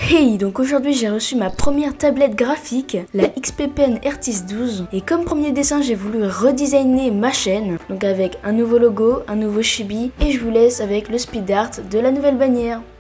Hey, donc aujourd'hui j'ai reçu ma première tablette graphique, la XP Pen Artist 12. Et comme premier dessin, j'ai voulu redesigner ma chaîne, donc avec un nouveau logo, un nouveau chibi, et je vous laisse avec le speed art de la nouvelle bannière.